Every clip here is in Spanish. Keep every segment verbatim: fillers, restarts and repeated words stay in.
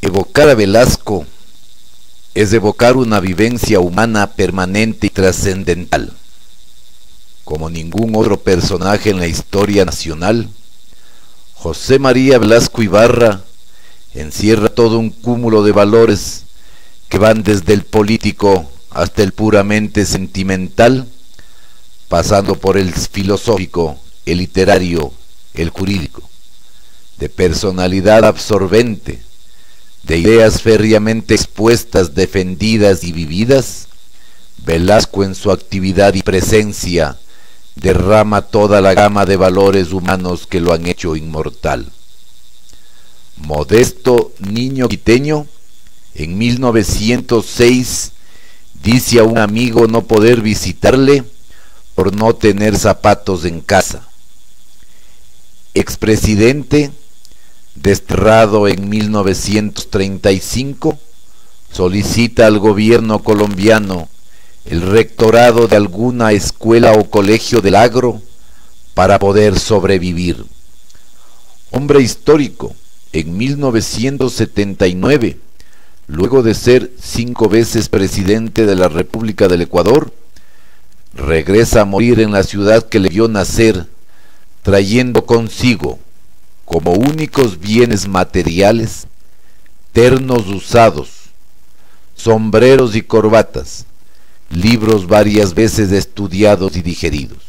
Evocar a Velasco es evocar una vivencia humana permanente y trascendental. Como ningún otro personaje en la historia nacional, José María Velasco Ibarra encierra todo un cúmulo de valores que van desde el político hasta el puramente sentimental, pasando por el filosófico, el literario, el jurídico, de personalidad absorbente, de ideas férreamente expuestas, defendidas y vividas. Velasco en su actividad y presencia derrama toda la gama de valores humanos que lo han hecho inmortal. Modesto niño quiteño, en mil novecientos seis dice a un amigo no poder visitarle por no tener zapatos en casa. Expresidente, desterrado en mil novecientos treinta y cinco, solicita al gobierno colombiano el rectorado de alguna escuela o colegio del agro para poder sobrevivir. Hombre histórico, en mil novecientos setenta y nueve, luego de ser cinco veces presidente de la República del Ecuador, regresa a morir en la ciudad que le vio nacer, trayendo consigo como únicos bienes materiales ternos usados, sombreros y corbatas, libros varias veces estudiados y digeridos.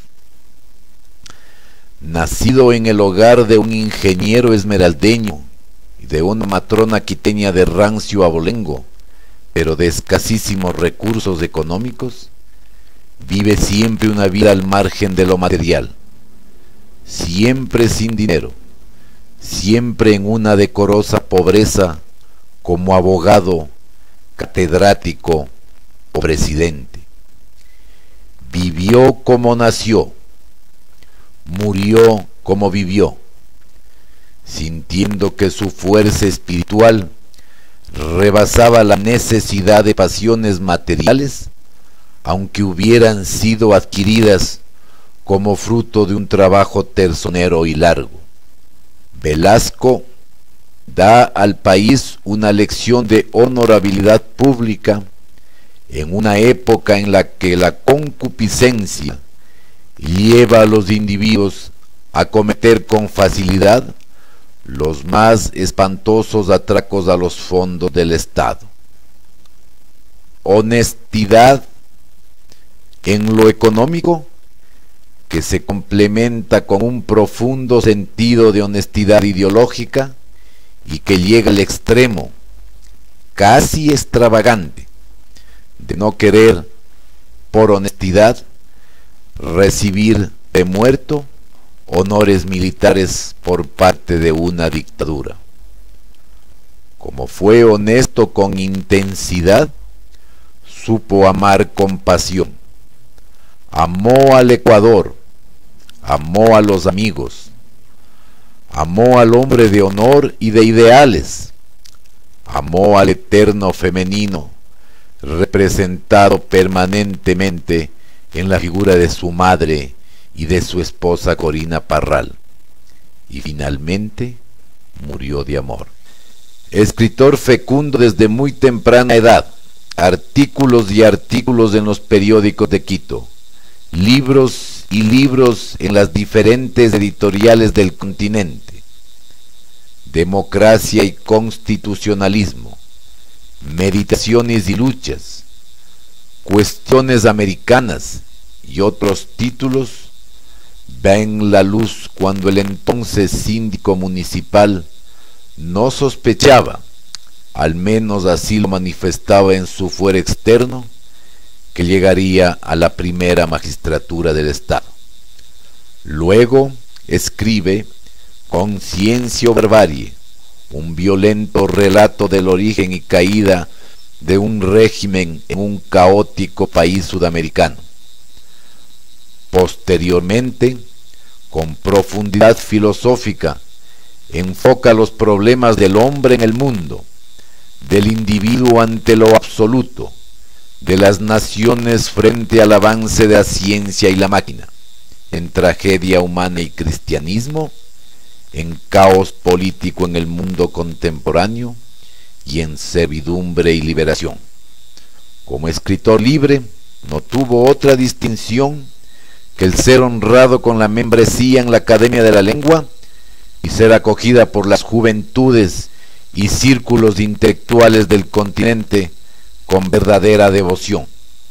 Nacido en el hogar de un ingeniero esmeraldeño y de una matrona quiteña de rancio abolengo, pero de escasísimos recursos económicos, vive siempre una vida al margen de lo material, siempre sin dinero, siempre en una decorosa pobreza como abogado, catedrático o presidente. Vivió como nació, murió como vivió, sintiendo que su fuerza espiritual rebasaba la necesidad de pasiones materiales, aunque hubieran sido adquiridas como fruto de un trabajo terzonero y largo. Velasco da al país una lección de honorabilidad pública en una época en la que la concupiscencia lleva a los individuos a cometer con facilidad los más espantosos atracos a los fondos del Estado. Honestidad en lo económico, que se complementa con un profundo sentido de honestidad ideológica y que llega al extremo, casi extravagante, de no querer, por honestidad, recibir de muerto honores militares por parte de una dictadura. Como fue honesto con intensidad, supo amar con pasión. Amó al Ecuador, amó a los amigos, amó al hombre de honor y de ideales, amó al eterno femenino, representado permanentemente en la figura de su madre y de su esposa Corina Parral, y finalmente murió de amor. Escritor fecundo desde muy temprana edad, artículos y artículos en los periódicos de Quito, libros y libros en las diferentes editoriales del continente, democracia y constitucionalismo, meditaciones y luchas, cuestiones americanas y otros títulos ven la luz cuando el entonces síndico municipal no sospechaba, al menos así lo manifestaba en su fuero externo, que llegaría a la primera magistratura del Estado. Luego escribe Conciencia o Barbarie, un violento relato del origen y caída de un régimen en un caótico país sudamericano. Posteriormente, con profundidad filosófica, enfoca los problemas del hombre en el mundo, del individuo ante lo absoluto, de las naciones frente al avance de la ciencia y la máquina, en tragedia humana y cristianismo, en caos político en el mundo contemporáneo y en servidumbre y liberación. Como escritor libre, no tuvo otra distinción que el ser honrado con la membresía en la Academia de la Lengua y ser acogida por las juventudes y círculos intelectuales del continente con verdadera devoción.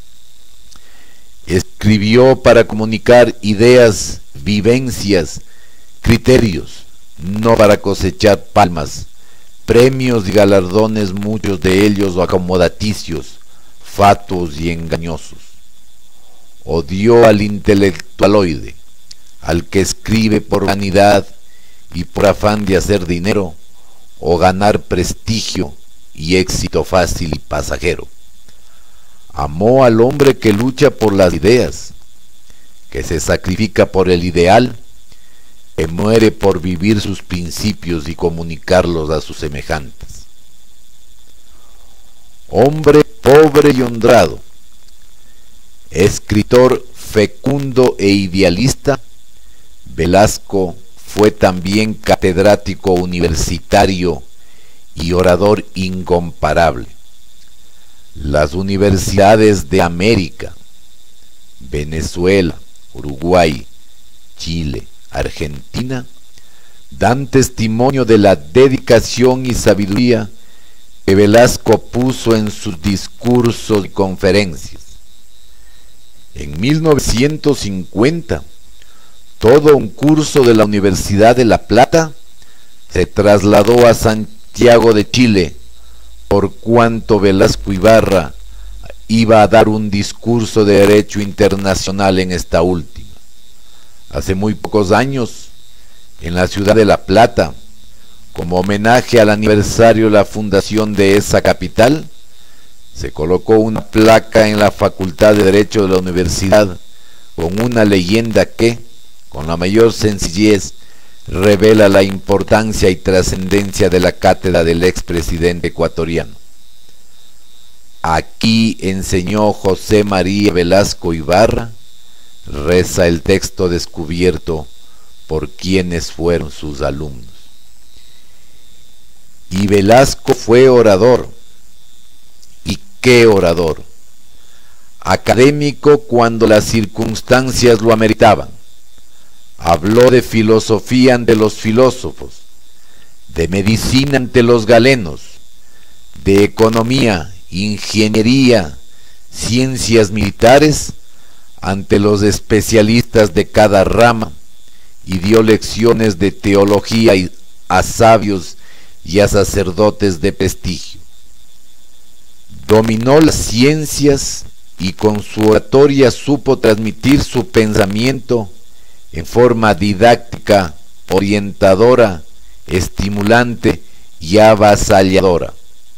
Escribió para comunicar ideas, vivencias, criterios, no para cosechar palmas, premios y galardones, muchos de ellos acomodaticios, fatuos y engañosos. Odió al intelectualoide, al que escribe por vanidad y por afán de hacer dinero o ganar prestigio y éxito fácil y pasajero. Amó al hombre que lucha por las ideas, que se sacrifica por el ideal, que muere por vivir sus principios y comunicarlos a sus semejantes. Hombre pobre y honrado, escritor fecundo e idealista, Velasco fue también catedrático universitario y orador incomparable. Las universidades de América, Venezuela, Uruguay, Chile, Argentina, dan testimonio de la dedicación y sabiduría que Velasco puso en sus discursos y conferencias. En mil novecientos cincuenta, todo un curso de la Universidad de La Plata se trasladó a Santiago de Chile, por cuanto Velasco Ibarra iba a dar un discurso de derecho internacional en esta última. Hace muy pocos años, en la ciudad de La Plata, como homenaje al aniversario de la fundación de esa capital, se colocó una placa en la Facultad de Derecho de la Universidad con una leyenda que, con la mayor sencillez, revela la importancia y trascendencia de la cátedra del expresidente ecuatoriano. Aquí enseñó José María Velasco Ibarra, reza el texto descubierto por quienes fueron sus alumnos. Y Velasco fue orador. ¿Y qué orador? Académico cuando las circunstancias lo ameritaban. Habló de filosofía ante los filósofos, de medicina ante los galenos, de economía, ingeniería, ciencias militares ante los especialistas de cada rama, y dio lecciones de teología a sabios y a sacerdotes de prestigio. Dominó las ciencias y con su oratoria supo transmitir su pensamiento en forma didáctica, orientadora, estimulante y avasalladora.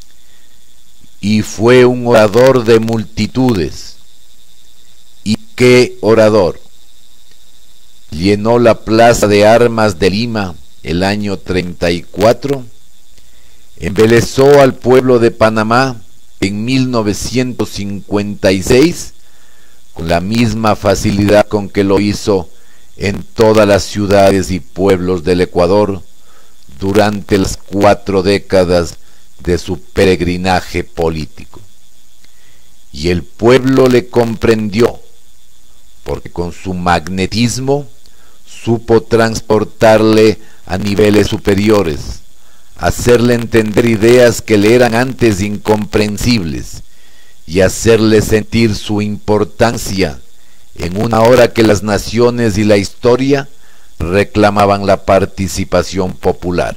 Y fue un orador de multitudes. ¿Y qué orador? Llenó la Plaza de Armas de Lima el año treinta y cuatro, embelezó al pueblo de Panamá en mil novecientos cincuenta y seis con la misma facilidad con que lo hizo en todas las ciudades y pueblos del Ecuador durante las cuatro décadas de su peregrinaje político. Y el pueblo le comprendió, porque con su magnetismo supo transportarle a niveles superiores, hacerle entender ideas que le eran antes incomprensibles y hacerle sentir su importancia en una hora que las naciones y la historia reclamaban la participación popular.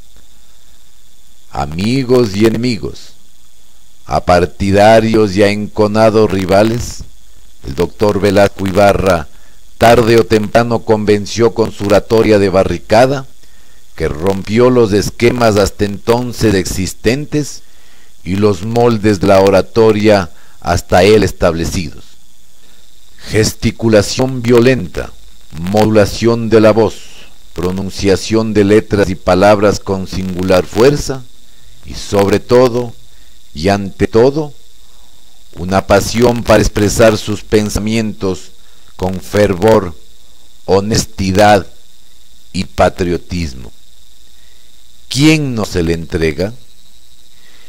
Amigos y enemigos, a partidarios y a enconados rivales, el doctor Velasco Ibarra tarde o temprano convenció con su oratoria de barricada, que rompió los esquemas hasta entonces existentes y los moldes de la oratoria hasta él establecidos. Gesticulación violenta, modulación de la voz, pronunciación de letras y palabras con singular fuerza, y sobre todo, y ante todo, una pasión para expresar sus pensamientos con fervor, honestidad y patriotismo. ¿Quién no se le entrega?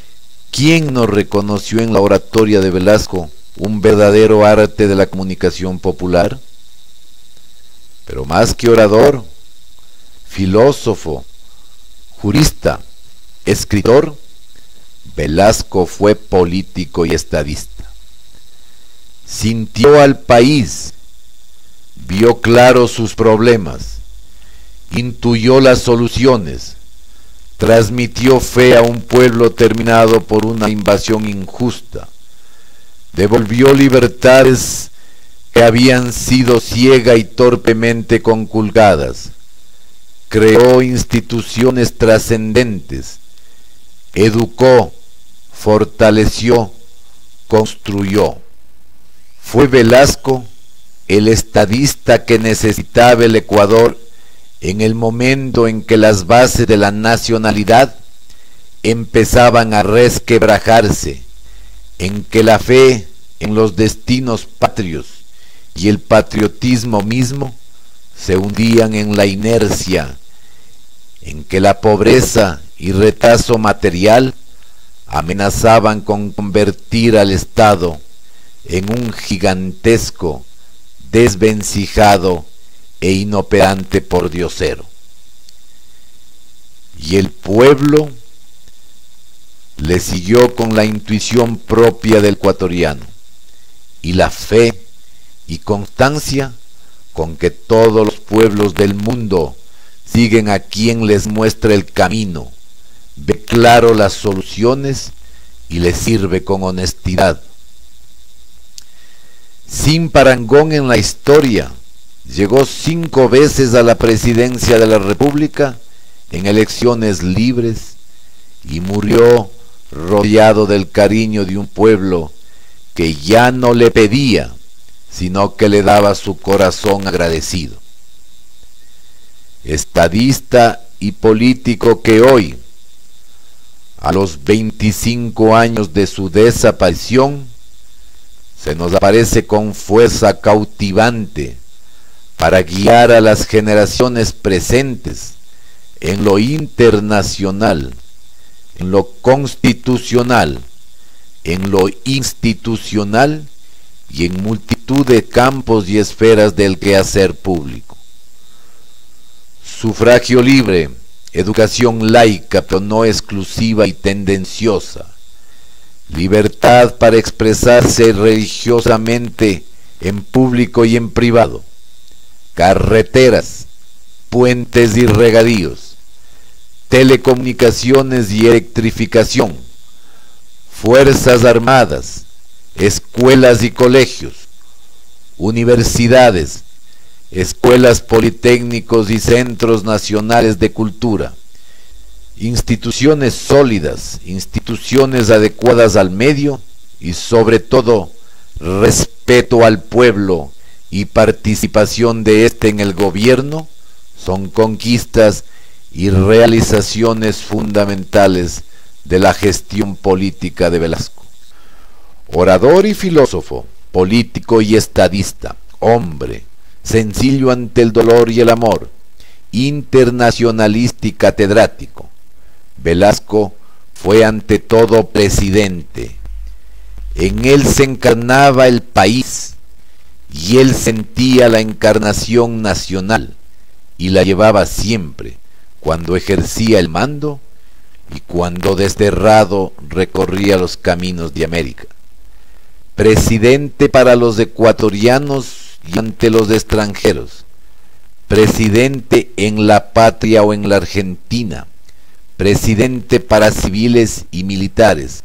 ¿Quién no reconoció en la oratoria de Velasco un verdadero arte de la comunicación popular? Pero más que orador, filósofo, jurista, escritor, Velasco fue político y estadista. Sintió al país, vio claro sus problemas, intuyó las soluciones, transmitió fe a un pueblo terminado por una invasión injusta, devolvió libertades que habían sido ciega y torpemente conculcadas, creó instituciones trascendentes, educó, fortaleció, construyó. Fue Velasco el estadista que necesitaba el Ecuador en el momento en que las bases de la nacionalidad empezaban a resquebrajarse, en que la fe en los destinos patrios y el patriotismo mismo se hundían en la inercia, en que la pobreza y retraso material amenazaban con convertir al Estado en un gigantesco, desvencijado e inoperante pordiosero. Y el pueblo le siguió con la intuición propia del ecuatoriano y la fe y constancia con que todos los pueblos del mundo siguen a quien les muestra el camino, ve claro las soluciones y les sirve con honestidad. Sin parangón en la historia, llegó cinco veces a la presidencia de la República en elecciones libres y murió rodeado del cariño de un pueblo que ya no le pedía, sino que le daba su corazón agradecido. Estadista y político que hoy, a los veinticinco años de su desaparición, se nos aparece con fuerza cautivante para guiar a las generaciones presentes en lo internacional, en lo constitucional, en lo institucional y en multitud de campos y esferas del quehacer público. Sufragio libre, educación laica pero no exclusiva y tendenciosa, libertad para expresarse religiosamente en público y en privado, carreteras, puentes y regadíos, telecomunicaciones y electrificación, fuerzas armadas, escuelas y colegios, universidades, escuelas politécnicos y centros nacionales de cultura, instituciones sólidas, instituciones adecuadas al medio y sobre todo respeto al pueblo y participación de éste en el gobierno son conquistas y realizaciones fundamentales de la gestión política de Velasco. Orador y filósofo, político y estadista, hombre, sencillo ante el dolor y el amor, internacionalista y catedrático, Velasco fue ante todo presidente. En él se encarnaba el país y él sentía la encarnación nacional y la llevaba siempre cuando ejercía el mando y cuando desterrado recorría los caminos de América. Presidente para los ecuatorianos y ante los extranjeros, presidente en la patria o en la Argentina, presidente para civiles y militares.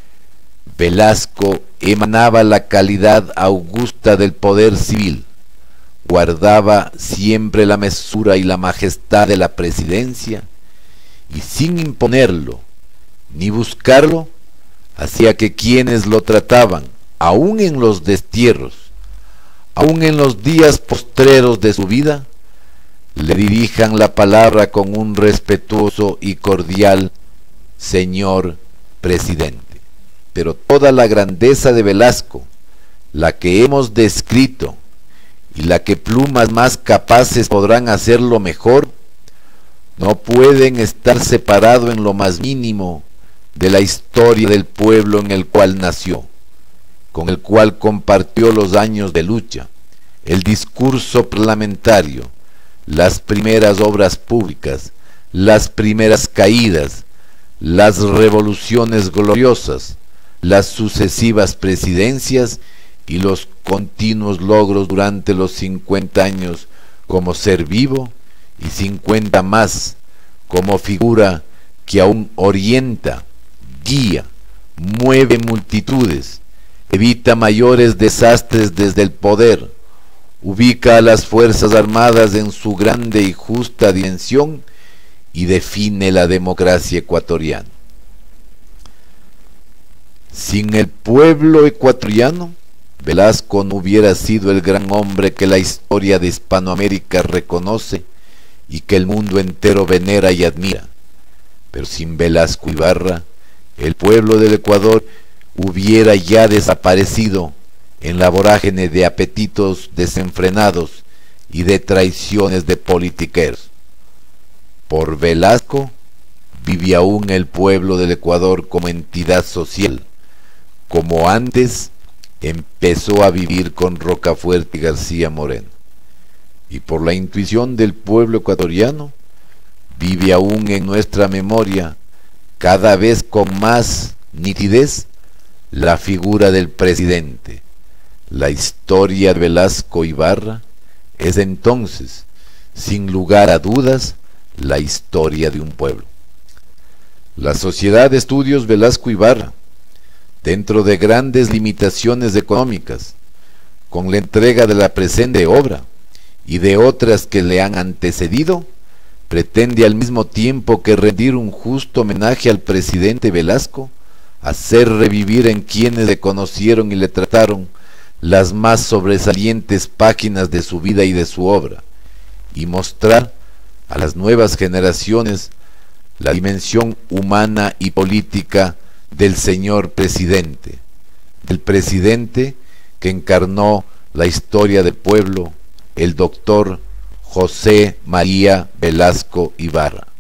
Velasco emanaba la calidad augusta del poder civil, guardaba siempre la mesura y la majestad de la presidencia, y sin imponerlo ni buscarlo, hacía que quienes lo trataban, aun en los destierros, aun en los días postreros de su vida, le dirijan la palabra con un respetuoso y cordial señor presidente. Pero toda la grandeza de Velasco, la que hemos descrito y la que plumas más capaces podrán hacerlo mejor, no pueden estar separado en lo más mínimo de la historia del pueblo en el cual nació, con el cual compartió los años de lucha, el discurso parlamentario, las primeras obras públicas, las primeras caídas, las revoluciones gloriosas, las sucesivas presidencias y los continuos logros durante los cincuenta años como ser vivo y cincuenta más como figura que aún orienta, guía, mueve multitudes, evita mayores desastres desde el poder, ubica a las Fuerzas Armadas en su grande y justa dimensión y define la democracia ecuatoriana. Sin el pueblo ecuatoriano, Velasco no hubiera sido el gran hombre que la historia de Hispanoamérica reconoce y que el mundo entero venera y admira. Pero sin Velasco Ibarra, el pueblo del Ecuador hubiera ya desaparecido en la vorágine de apetitos desenfrenados y de traiciones de politiqueros. Por Velasco vive aún el pueblo del Ecuador como entidad social, como antes empezó a vivir con Rocafuerte y García Moreno. Y por la intuición del pueblo ecuatoriano, vive aún en nuestra memoria, cada vez con más nitidez, la figura del presidente. La historia de Velasco Ibarra es entonces, sin lugar a dudas, la historia de un pueblo. La Sociedad de Estudios Velasco Ibarra, dentro de grandes limitaciones económicas, con la entrega de la presente obra y de otras que le han antecedido, pretende al mismo tiempo que rendir un justo homenaje al presidente Velasco, hacer revivir en quienes le conocieron y le trataron las más sobresalientes páginas de su vida y de su obra, y mostrar a las nuevas generaciones la dimensión humana y política del señor presidente, del presidente que encarnó la historia del pueblo, el doctor José María Velasco Ibarra.